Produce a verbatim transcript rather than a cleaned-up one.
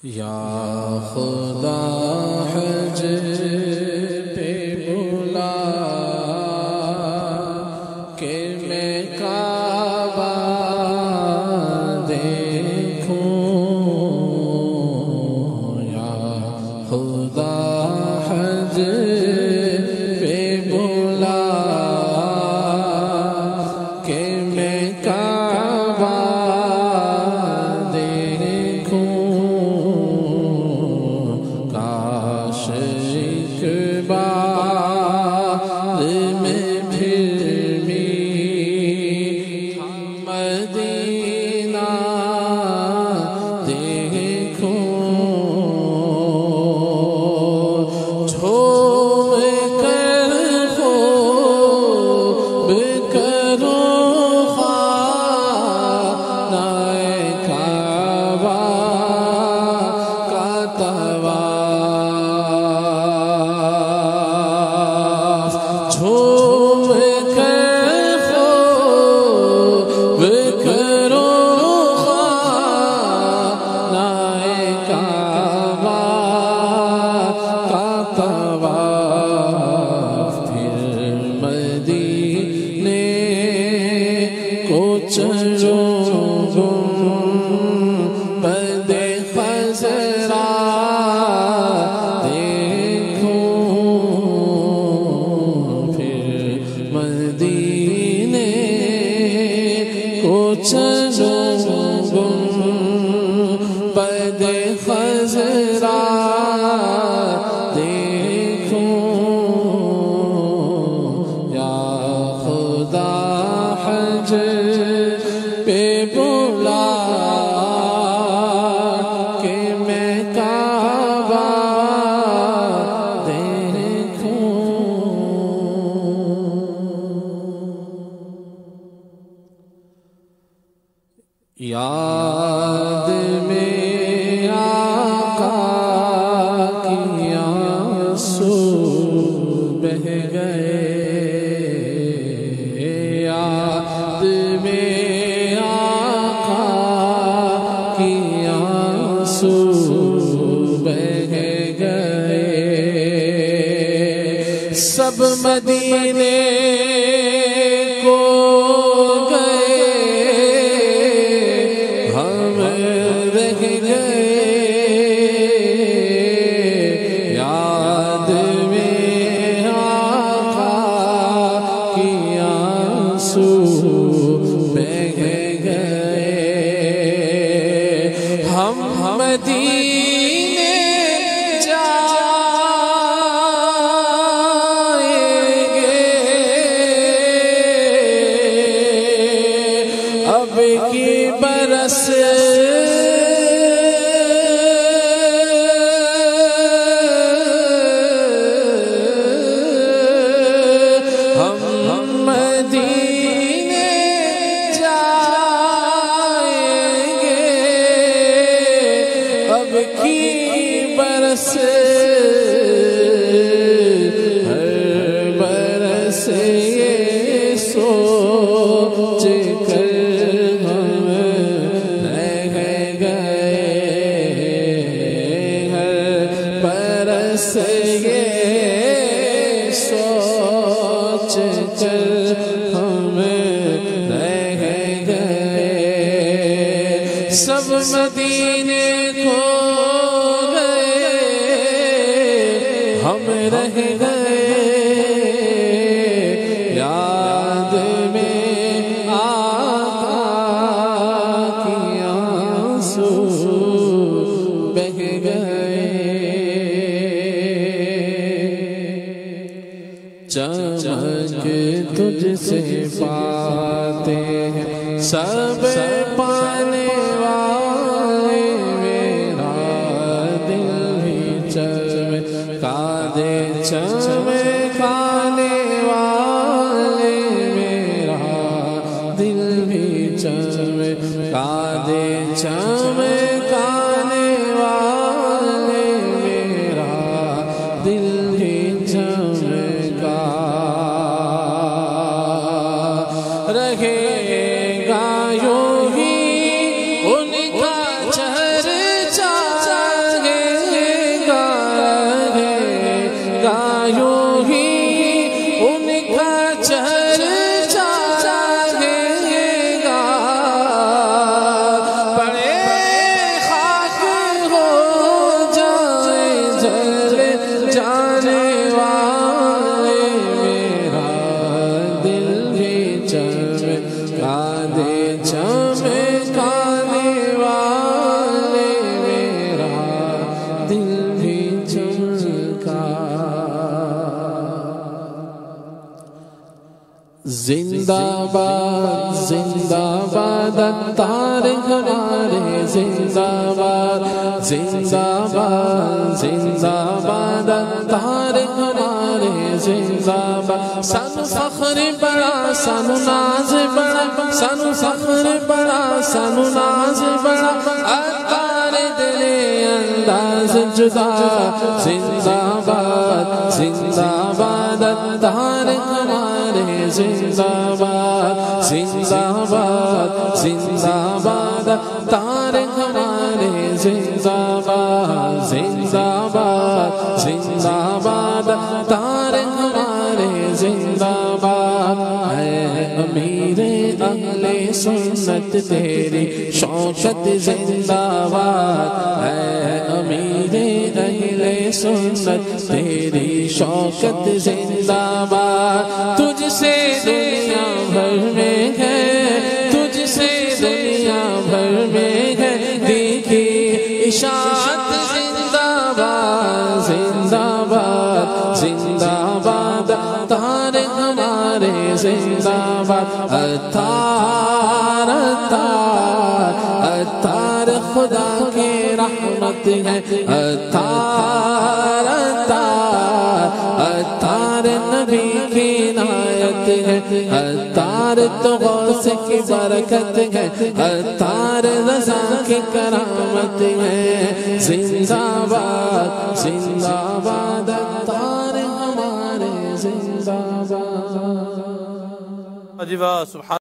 या खुदा हज पे बुला के मैं काबा देखूं, या खुदा हज पे बुला के मैं काबा याद में आका की आंसू बह गए, याद में आका की आंसू बह गए, सब मदीने को सब मदीने खो गए, हम रह गए, याद में आका की आंसू बह गए। चमक तुझसे पाते हैं सब पाने वाले, मेरा दिल भी चमका दे चमकाने वाले, मेरा दिल भी चमका दे चमकाने वाले, मेरा दिल भी चमका जिंदाबाद जिंदाबाद अत्तार हमारे जिंदाबाद जिंदाबाद जिंदाबाद अत्तार हमारे जिंदाबाद सानू फख्र बड़ा सानू नाज बड़ा सानू फख्र बड़ा सानू नाज बड़ा अत्तार दिले अंदाज जुदा जिंदाबाद जिंदाबाद अत्तार हमारे जिंदाबाद जिंदाबाद जिंदाबाद अत्तार हमारे जिंदाबाद जिंदाबाद जिंदाबाद अत्तार हमारे जिंदाबाद है अमीरे अहले सुन्नत तेरी शौकत जिंदाबाद है अमीरे अहले सुन्नत तेरी शौकत जिंदाबाद तुझसे दुनिया भर में है तुझसे दुनिया भर में है देखी इशाअत जिंदाबाद जिंदाबाद जिंदाबाद अत्तार हमारे जिंदाबाद अत्तार अत्तार अत्तार खुदा की रहमत है अत्तार अत्तार अत्तार नबी की नायत है अत्तार तो गौस की बरकत है अत्तार रज़ा की करामत है जिंदाबाद जिंदाबाद अत्तार हमारे जिंदाबाद। अजीबा सुभान।